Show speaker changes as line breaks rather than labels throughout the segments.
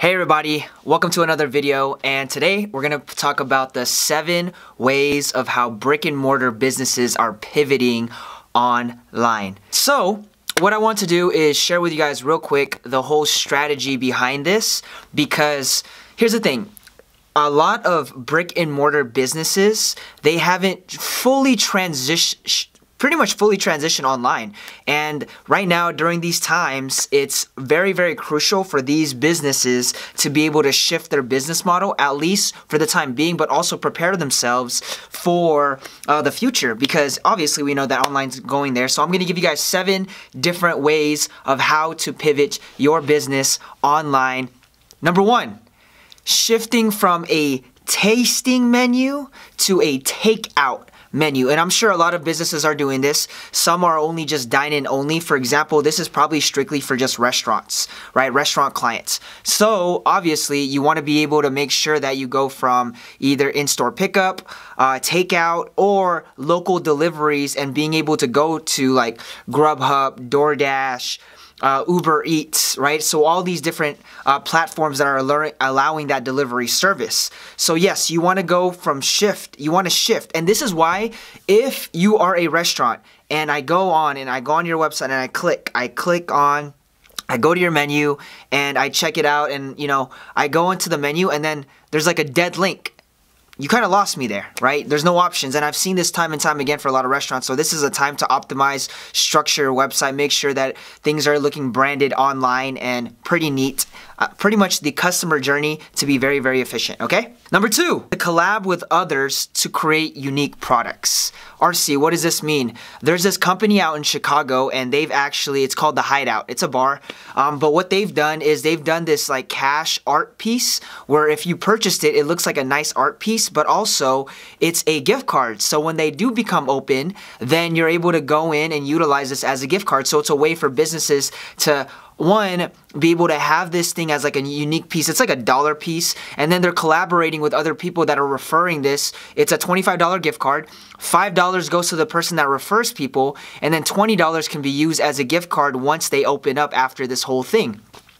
Hey everybody, welcome to another video, and today we're going to talk about the 7 ways of how brick and mortar businesses are pivoting online. So what I want to do is share with you guys real quick the whole strategy behind this, because here's the thing. A lot of brick and mortar businesses, they haven't pretty much fully transitioned online. And right now, during these times, it's very, very crucial for these businesses to be able to shift their business model, at least for the time being, but also prepare themselves for the future, because obviously we know that online's going there. So I'm gonna give you guys 7 different ways of how to pivot your business online. Number 1, shifting from a tasting menu to a takeout menu. And I'm sure a lot of businesses are doing this. Some are only just dine-in only. For example, this is probably strictly for just restaurants, right? Restaurant clients. So obviously you want to be able to make sure that you go from either in-store pickup, takeout, or local deliveries, and being able to go to like Grubhub, DoorDash, Uber Eats, right? So all these different platforms that are allowing that delivery service. So yes, you want to go from you want to shift. And this is why, if you are a restaurant and I go on your website and I go to your menu and I check it out, and I go into the menu and then there's like a dead link. You kind of lost me there, right? There's no options, and I've seen this time and time again for a lot of restaurants. So this is a time to optimize, structure your website, make sure that things are looking branded online and pretty neat. Pretty much the customer journey to be very, very efficient, okay? Number 2, to collab with others to create unique products. RC, what does this mean? There's this company out in Chicago, and it's called The Hideout. It's a bar, but what they've done is they've done this like cash art piece where if you purchased it, it looks like a nice art piece, but also it's a gift card. So when they do become open, then you're able to go in and utilize this as a gift card. So it's a way for businesses to, one, be able to have this thing as like a unique piece. It's like a $1 piece, and then they're collaborating with other people that are referring this. It's a $25 gift card. $5 goes to the person that refers people, and then $20 can be used as a gift card once they open up after this whole thing.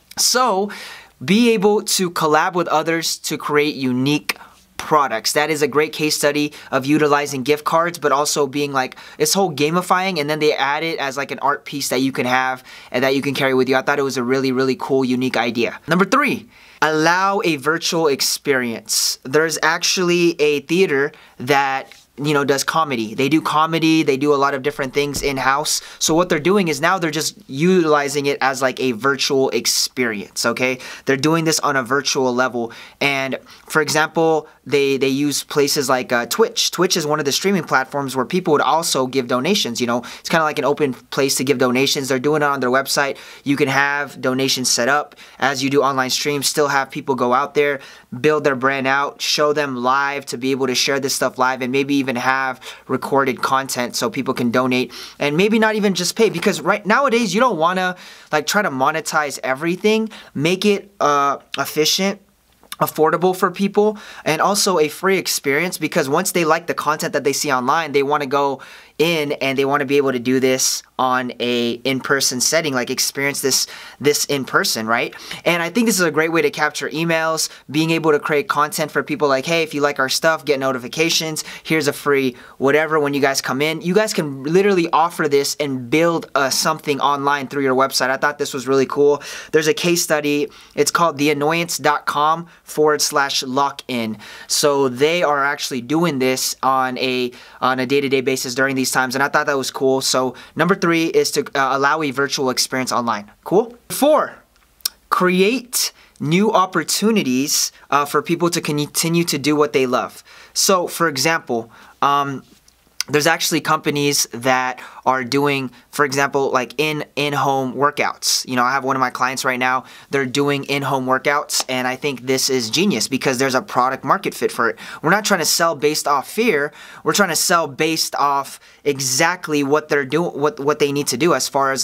So be able to collab with others to create unique products. That is a great case study of utilizing gift cards, but also being like this whole gamifying, and then they add it as like an art piece that you can have and that you can carry with you. I thought it was a really, really cool, unique idea. Number 3, allow a virtual experience. There's actually a theater that does comedy. They do comedy, they do a lot of different things in-house. So what they're doing is now they're just utilizing it as like a virtual experience, okay? They're doing this on a virtual level. And for example, they use places like Twitch. Twitch is one of the streaming platforms where people would also give donations. It's kind of like an open place to give donations. They're doing it on their website. You can have donations set up as you do online streams, still have people go out there, build their brand out, show them live to be able to share this stuff live, and maybe even have recorded content so people can donate, and maybe not even just pay, because nowadays you don't want to like try to monetize everything. Make it efficient, affordable for people, and also a free experience, because once they like the content that they see online, they want to go in and they want to be able to do this on a in-person setting, like experience this in person, right? And I think this is a great way to capture emails, being able to create content for people like, hey, if you like our stuff, get notifications, here's a free whatever when you guys come in. You guys can literally offer this and build something online through your website. I thought this was really cool. There's a case study. It's called theannoyance.com/lock-in. So they are actually doing this on a day-to-day basis during these times, and I thought that was cool. So number 3 is to allow a virtual experience online. Cool. 4, create new opportunities for people to continue to do what they love. So for example, there's actually companies that are doing, for example, like in-home workouts. I have one of my clients right now, they're doing in-home workouts, and I think this is genius because there's a product market fit for it. We're not trying to sell based off fear. We're trying to sell based off exactly what they're doing, what they need to do as far as like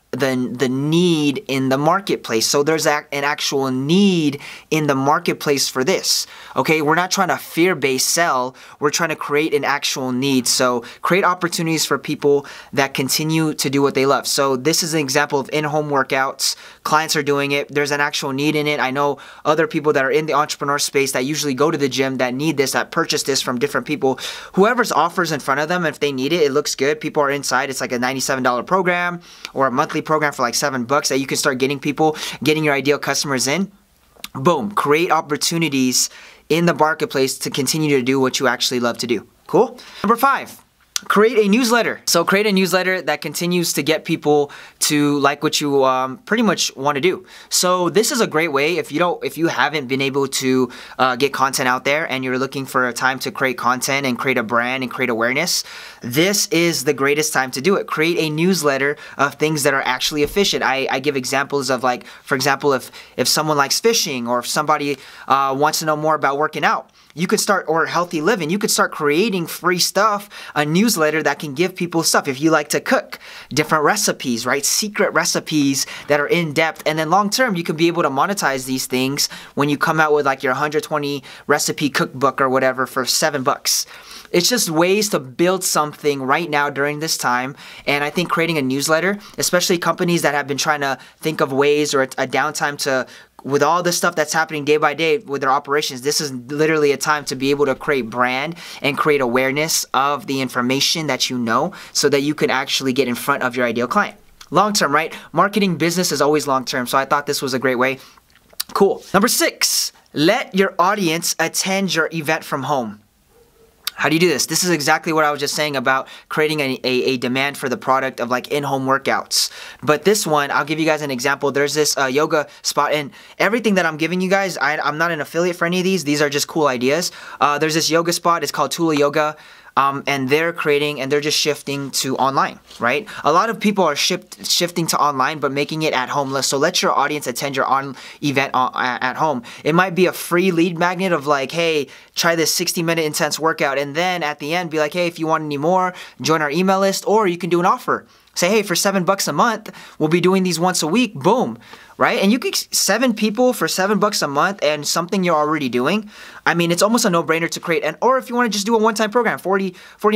the need in the marketplace. So there's an actual need in the marketplace for this. Okay, we're not trying to fear-based sell. We're trying to create an actual need. So create opportunities for people that continue to do what they love. So this is an example of in-home workouts. Clients are doing it. There's an actual need in it. I know other people that are in the entrepreneur space that usually go to the gym that need this, that purchase this from different people. Whoever's offers in front of them, if they need it, it looks good. People are inside. It's like a $97 program or a monthly program for like $7 that you can start getting people, getting your ideal customers in. Boom, create opportunities in the marketplace to continue to do what you actually love to do. Cool? Number 5. Create a newsletter. So create a newsletter that continues to get people to like what you pretty much want to do. So this is a great way if you haven't been able to get content out there and you're looking for a time to create content and create a brand and create awareness. This is the greatest time to do it. Create a newsletter of things that are actually efficient. I give examples of, like, for example, if someone likes fishing or if somebody wants to know more about working out, you could start, or healthy living, you could start creating free stuff, a newsletter that can give people stuff. If you like to cook, different recipes, right? Secret recipes that are in depth. And then long term, you can be able to monetize these things when you come out with like your 120 recipe cookbook or whatever for $7. It's just ways to build something right now during this time. And I think creating a newsletter, especially companies that have been trying to think of ways or a downtime to, with all the stuff that's happening day by day with their operations, this is literally a time to be able to create brand and create awareness of the information that you know so that you can actually get in front of your ideal client. Long term, right? Marketing business is always long term. So I thought this was a great way. Cool. Number 6, let your audience attend your event from home. How do you do this? This is exactly what I was just saying about creating a demand for the product of like in-home workouts. But this one, I'll give you guys an example. There's this yoga spot, and everything that I'm giving you guys, I'm not an affiliate for any of these. These are just cool ideas. There's this yoga spot. It's called Tula Yoga. And they're creating and they're just shifting to online, right? A lot of people are shifting to online, but making it at home. So let your audience attend your event at home. It might be a free lead magnet of like, hey, try this 60-minute intense workout. And then at the end, be like, hey, if you want any more, join our email list, or you can do an offer. Say, hey, for $7 a month, we'll be doing these once a week. Boom. Right? And you get 7 people for $7 a month and something you're already doing. I mean, it's almost a no-brainer to create. Or if you want to just do a one-time program, $49,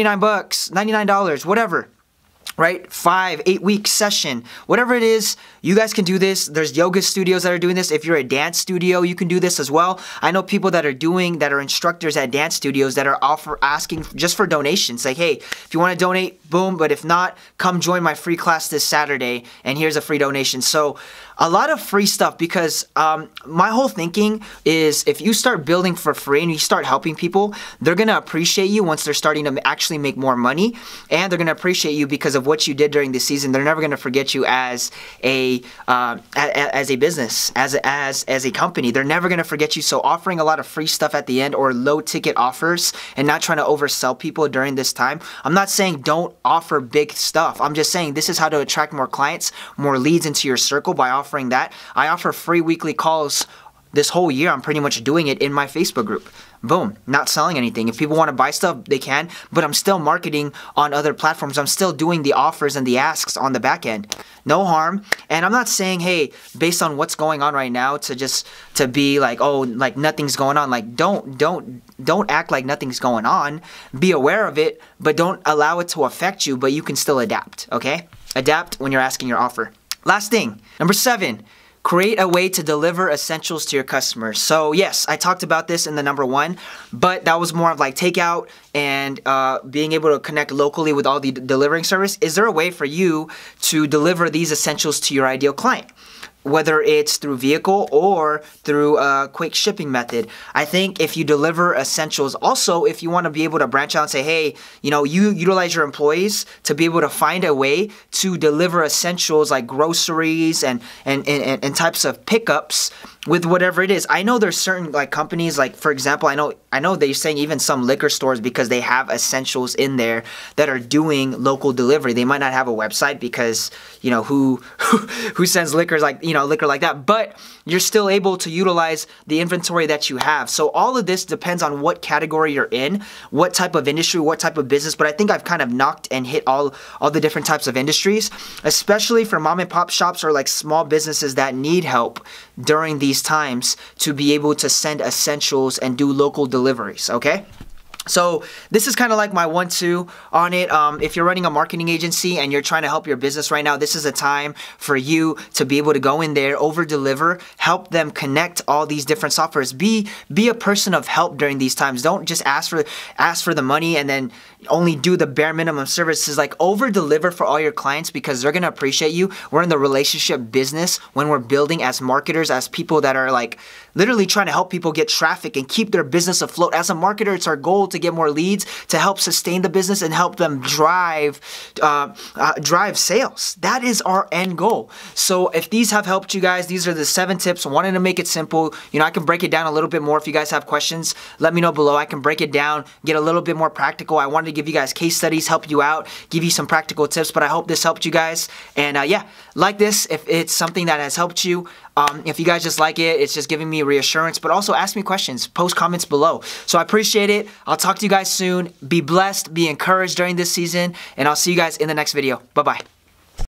$99, whatever. Right? 5, 8 week session, whatever it is, you guys can do this. There's yoga studios that are doing this. If you're a dance studio, you can do this as well. I know people that are instructors at dance studios that are asking just for donations. Like, hey, if you want to donate, boom. But if not, come join my free class this Saturday, and here's a free donation. So a lot of free stuff, because my whole thinking is if you start building for free and you start helping people, they're going to appreciate you once they're starting to actually make more money, and they're going to appreciate you because of what you did during the season. They're never going to forget you as a business, as a company. They're never going to forget you. So offering a lot of free stuff at the end, or low ticket offers, and not trying to oversell people during this time. I'm not saying don't offer big stuff. I'm just saying this is how to attract more clients, more leads into your circle by offering that. I offer free weekly calls this whole year. I'm pretty much doing it in my Facebook group. Boom, not selling anything. If people want to buy stuff, they can, but I'm still marketing on other platforms. I'm still doing the offers and the asks on the back end. No harm. And I'm not saying, hey, based on what's going on right now, to be like, oh, like nothing's going on. Like, don't act like nothing's going on. Be aware of it, but don't allow it to affect you, but you can still adapt, okay? Adapt when you're asking your offer. Last thing, number 7. Create a way to deliver essentials to your customers. So yes, I talked about this in the number 1, but that was more of like takeout and being able to connect locally with all the delivering service. Is there a way for you to deliver these essentials to your ideal client? Whether it's through vehicle or through a quick shipping method. I think if you deliver essentials, also if you want to be able to branch out and say, hey, you know, you utilize your employees to be able to find a way to deliver essentials like groceries and types of pickups with whatever it is. I know there's certain like companies, like for example, I know they're saying even some liquor stores, because they have essentials in there that are doing local delivery. They might not have a website because, you know, who sends liquor like that, but you're still able to utilize the inventory that you have. So all of this depends on what category you're in, what type of industry, what type of business, but I think I've kind of knocked and hit all the different types of industries, especially for mom and pop shops or like small businesses that need help during these times to be able to send essentials and do local deliveries, okay? So this is kind of like my 1-2 on it. If you're running a marketing agency and you're trying to help your business right now, this is a time for you to be able to go in there, over deliver, help them connect all these different softwares. Be a person of help during these times. Don't just ask for the money and then only do the bare minimum services. Like, over deliver for all your clients, because they're gonna appreciate you. We're in the relationship business when we're building as marketers, as people that are like literally trying to help people get traffic and keep their business afloat. As a marketer, it's our goal to get more leads, to help sustain the business and help them drive sales. That is our end goal. So if these have helped you guys, these are the 7 tips. I wanted to make it simple. You know, I can break it down a little bit more. If you guys have questions, let me know below. I can break it down, get a little bit more practical. I wanted to give you guys case studies, help you out, give you some practical tips, but I hope this helped you guys. And yeah, like this if it's something that has helped you. If you guys just like it, it's just giving me reassurance, but also ask me questions, post comments below. So I appreciate it. I'll talk to you guys soon. Be blessed, be encouraged during this season, and I'll see you guys in the next video. Bye-bye.